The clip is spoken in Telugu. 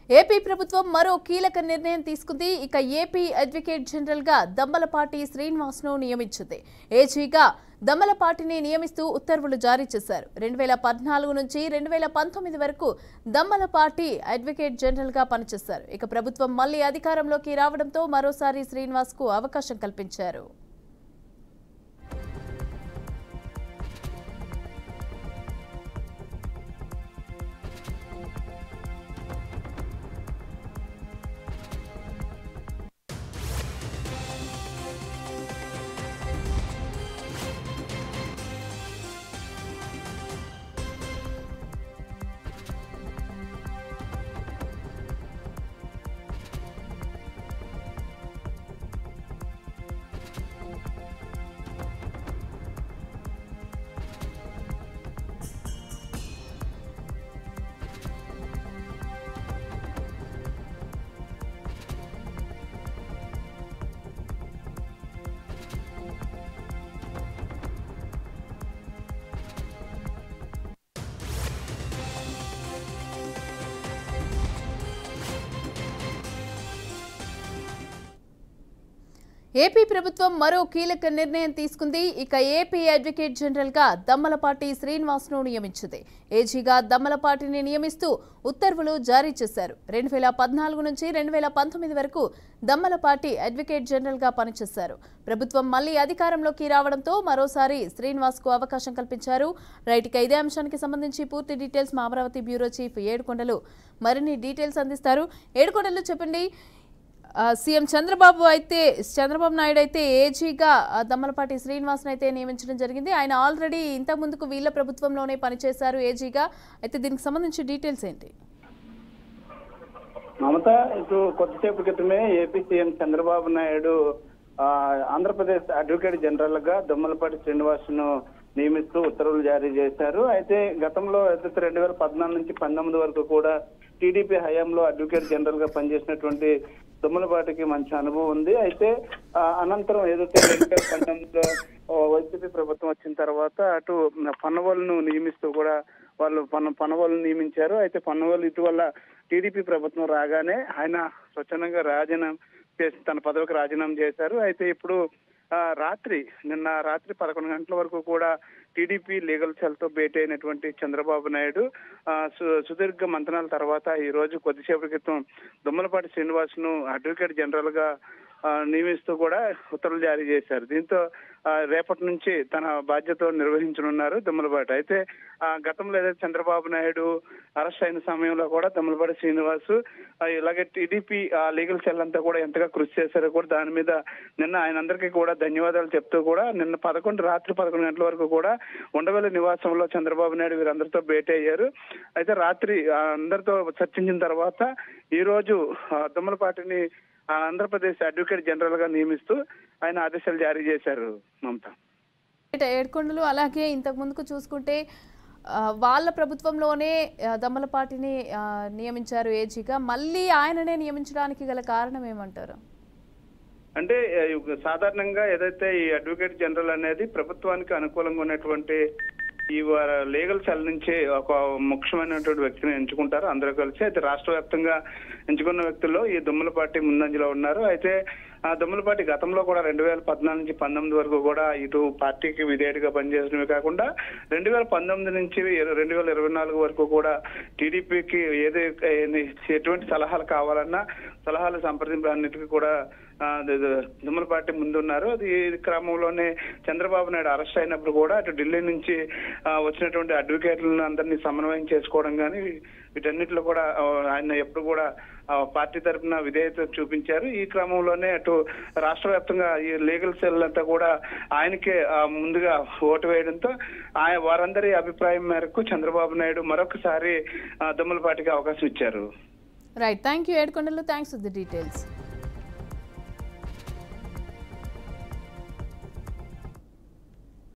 ఏపీ ప్రభుత్వం మరో కీలక నిర్ణయం తీసుకుంది. ఇక ఏపీ అడ్వకేట్ జనరల్ గా దమ్మలపాటి శ్రీనివాస్ను నియమించింది. ఏజీగా దమ్మలపాటిని నియమిస్తూ ఉత్తర్వులు జారీ చేశారు. 2014 నుంచి 2019 వరకు దమ్మలపాటి అడ్వకేట్ జనరల్ గా పనిచేశారు. ఇక ప్రభుత్వం మళ్లీ అధికారంలోకి రావడంతో మరోసారి శ్రీనివాస్ కు అవకాశం కల్పించారు. ఏపీ ప్రభుత్వం మరో కీలక నిర్ణయం తీసుకుంది. ఇక ఏపీ అడ్వకేట్ జనరల్ గా దమ్మలపాటి శ్రీనివాస్ ను నియమించింది. ఏజీగా దమ్మలపాటిని నియమిస్తూ ఉత్తర్వులు జారీ చేశారు. 2014 నుంచి 2019 వరకు దమ్మలపాటి అడ్వకేట్ జనరల్ గా పనిచేశారు. ప్రభుత్వం మళ్లీ అధికారంలోకి రావడంతో మరోసారి శ్రీనివాస్ కు అవకాశం కల్పించారు. రైట్ గా ఇదే అంశానికి సంబంధించి పూర్తి డీటెయిల్స్ మా అమరావతి బ్యూరో చీఫ్ ఏడుకొండలు మరిన్ని డీటెయిల్స్ అందిస్తారు. ఏడుకొండలు చెప్పండి, సీఎం చంద్రబాబు నాయుడు అయితే ఏజీగా దమ్మలపాటి శ్రీనివాస్ అయితే నియమించడం జరిగింది. ఆయన ఆల్రెడీ ఇంతకు ముందుకు వీళ్ళ ప్రభుత్వంలోనే పనిచేశారు ఏజీగా. అయితే దీనికి సంబంధించి డీటెయిల్స్ ఏంటి? మమత, ఇటు కొద్దిసేపు క్రితమే AP CM Chandrababu Naidu Andhra Pradesh advocate general గా దమ్మలపాటి శ్రీనివాస్ ను నియమిస్తూ ఉత్తర్వులు జారీ చేశారు. అయితే గతంలో 2014 నుంచి 2019 వరకు కూడా టీడీపీ హయాంలో అడ్వకేట్ జనరల్ గా పనిచేసినటువంటి దమ్మలపాటికి మంచి అనుభవం ఉంది. అయితే అనంతరం ఏదైతే 2019లో వైసీపీ ప్రభుత్వం వచ్చిన తర్వాత అటు పన్నవాళ్ళను నియమిస్తూ కూడా వాళ్ళు పన్నవాళ్ళను నియమించారు. అయితే పన్నవాళ్ళు ఇటీవల టీడీపీ ప్రభుత్వం రాగానే ఆయన స్వచ్ఛందంగా తన పదవికి రాజీనామా చేశారు. అయితే ఇప్పుడు నిన్న రాత్రి 11 గంటల వరకు కూడా టీడీపీ లీగల్ సెల్ తో భేటీ అయినటువంటి చంద్రబాబు నాయుడు సుదీర్ఘ మంతనాల తర్వాత ఈ రోజు కొద్దిసేపటి క్రితం దమ్మలపాటి శ్రీనివాస్ ను అడ్వకేట్ జనరల్ గా నియమిస్తూ కూడా ఉత్తర్వులు జారీ చేశారు. దీంతో రేపటి నుంచి తన బాధ్యత నిర్వహించనున్నారు దమ్మలపాటి. అయితే గతంలో ఏదైతే చంద్రబాబు నాయుడు అరెస్ట్ అయిన సమయంలో కూడా దమ్మలపాటి శ్రీనివాస్ ఇలాగే టీడీపీ లీగల్ సెల్ అంతా కూడా ఎంతగా కృషి చేశారో కూడా దాని మీద నిన్న ఆయన అందరికీ కూడా ధన్యవాదాలు చెప్తూ కూడా నిన్న రాత్రి 11 గంటల వరకు కూడా ఉండవల్లి నివాసంలో చంద్రబాబు నాయుడు వీరందరితో భేటీ అయ్యారు. అయితే రాత్రి అందరితో చర్చించిన తర్వాత ఈ రోజు దమ్మలపాటిని ఆంధ్రప్రదేశ్ అడ్వకేట్ జనరల్ గా నియమిస్తూ ఆయన ఆదేశాలు జారీ చేశారు. మమత, ఏడుకొండలు అలాగే ఇంతకు ముందుకు చూసుకుంటే వాళ్ళ ప్రభుత్వంలోనే దమ్మలపాటిని నియమించారు ఏజీగా. మళ్ళీ ఆయననే నియమించడానికి గల కారణం ఏమంటారు? అంటే సాధారణంగా ఏదైతే ఈ అడ్వకేట్ జనరల్ అనేది ప్రభుత్వానికి అనుకూలంగా ఉన్నటువంటి ఈ లీగల్ సెల్ నుంచి ఒక ముఖ్యమైనటువంటి వ్యక్తిని ఎంచుకుంటారు అందరూ కలిసి. అయితే రాష్ట్ర వ్యాప్తంగా ఎంచుకున్న వ్యక్తుల్లో ఈ దమ్మలపాటి ముందంజలో ఉన్నారు. అయితే ఆ దమ్మలపాటి గతంలో కూడా 2014 నుంచి 2019 వరకు కూడా ఇటు పార్టీకి విధేయుడిగా పనిచేసినవి కాకుండా 2019 నుంచి 2024 వరకు కూడా టీడీపీకి ఎటువంటి సలహాలు కావాలన్నా సలహాలు సంప్రదింపులన్నిటికీ కూడా దమ్మలపాటి ముందున్నారు. ఈ క్రమంలోనే చంద్రబాబు నాయుడు అరెస్ట్ అయినప్పుడు కూడా అటు ఢిల్లీ నుంచి వచ్చినటువంటి అడ్వకేట్లను అందరినీ సమన్వయం చేసుకోవడం కానీ వీటన్నిటిలో కూడా ఆయన ఎప్పుడు కూడా పార్టీ తరఫున విధేయత చూపించారు. ఈ క్రమంలోనే అటు రాష్ట్ర వ్యాప్తంగా ఈ లీగల్ సెల్ అంతా కూడా ఆయనకే ముందుగా ఓటు వేయడంతో వారందరి అభిప్రాయం మేరకు చంద్రబాబు నాయుడు మరొకసారి దమ్మలపాటికి అవకాశం ఇచ్చారు. Right, thank you Yedukondalu, thanks for the details.